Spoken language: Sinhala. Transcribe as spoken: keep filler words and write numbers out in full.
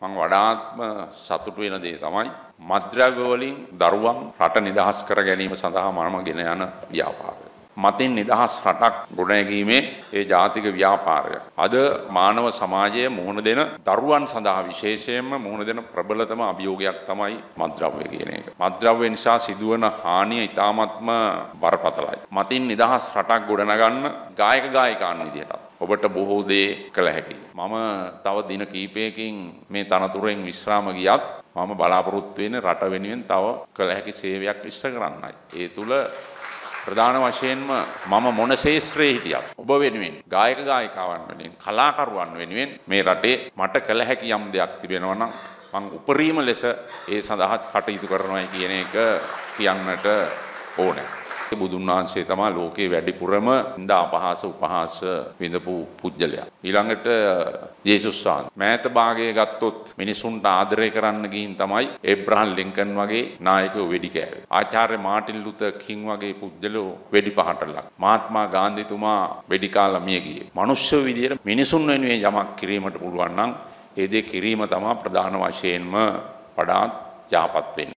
මම වඩාත්ම සතුටු වෙන දේ තමයි මත්ද්‍රව්‍ය වලින් දරුවන් රට නිදහස් කර ගැනීම සඳහා මම ගෙන යන ව්‍යාපාරය. මතින් නිදහස් රටක් ගොඩනැගීමේ ඒ ජාතික ව්‍යාපාරය. අද මානව සමාජයේ මුහුණ දෙන දරුවන් සඳහා විශේෂයෙන්ම මුහුණ දෙන ප්‍රබලතම අභියෝගයක් තමයි මත්ද්‍රව්‍ය කියන එක. මත්ද්‍රව්‍ය නිසා සිදුවන හානිය ඉතාමත්ම බරපතලයි. මතින් නිදහස් රටක් ගොඩනගන්න ගායක ගායිකාන් විදිහට ඔබට බොහෝ දේ කළ හැකියි. මම තව දින කිහිපයකින් මේ තනතුරෙන් විශ්‍රාම ගියත් මම බලාපොරොත්තු වෙන්නේ රට වෙනුවෙන් තව කළ හැකි සේවයක් ඉෂ්ට කරන්නයි. ඒ තුල ප්‍රධාන වශයෙන්ම මම මොන ශේෂ්ත්‍රයේ හිටියත් ඔබ වෙනුවෙන් ගායක ගායිකාවන් වෙනුවෙන් කලාකරුවන් වෙනුවෙන් මේ රටේ මට කළ හැකි යම් දෙයක් තිබෙනවා නම් මම උපරිම ලෙස ඒ සඳහා කටයුතු කරනවා කියන එක කියන්නට ඕනේ. බුදුන් වහන්සේ තමයි ලෝකේ වැඩිපුරම ඉඳා අපහාස උපහාස විඳපු පුජ්‍යලයා. ඊළඟට යේසුස් වහන්සේ මෑත භාගයේ ගත්තොත් මිනිසුන්ට ආදරය කරන්න ගිහින් තමයි ඒබ්‍රහම් ලින්කන් වගේ නායකයෝ වෙඩි කෑවේ. ආචාර්ය මාටින් ලුතර් කිං වගේ පුජ්‍යලෝ වෙඩි පහට ලක්. මහත්මා ගාන්ධිතුමා වෙඩි කාලා මිය ගියේ. මිනිස්සු විදියට මිනිසුන් වෙනුවෙන් යමක් කිරීමට පුළුවන් නම් ඒ දේ කිරීම තමයි ප්‍රධාන වශයෙන්ම වඩාත් යහපත් වෙන්නේ.